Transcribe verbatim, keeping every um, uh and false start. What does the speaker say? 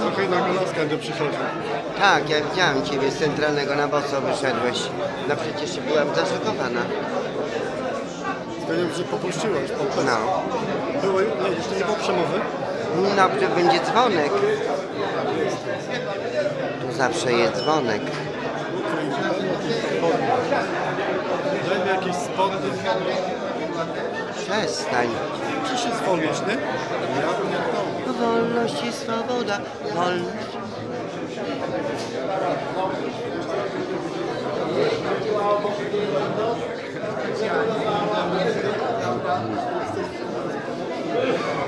do hejna Golaska nie przychodzi. Tak, ja widziałem ciebie z centralnego na boso wyszedłeś. No przecież byłam zaszokowana. Wiem, że popuściłeś po No. Było, nie, jeszcze nie było przemowy. No, to będzie dzwonek. Tu zawsze jest dzwonek. Daj mi jakieś spodnie. Przestań. Przecież jest wolność, nie? Ja nie to. Wolność i swoboda. Wolność. Thank you.